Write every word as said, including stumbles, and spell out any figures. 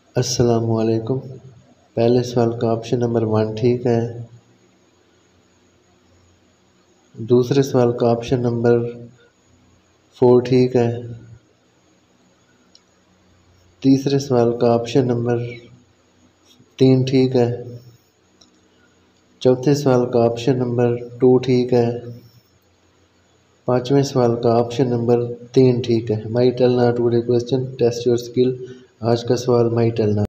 अस्सलामुअलैकुम। पहले सवाल का ऑप्शन नंबर वन ठीक है। दूसरे सवाल का ऑप्शन नंबर फोर ठीक है। तीसरे सवाल का ऑप्शन नंबर तीन ठीक है। चौथे सवाल का ऑप्शन नंबर टू ठीक है। पांचवें सवाल का ऑप्शन नंबर तीन ठीक है। My tell now today question test your skill. आज का सवाल माई टेल नाउ।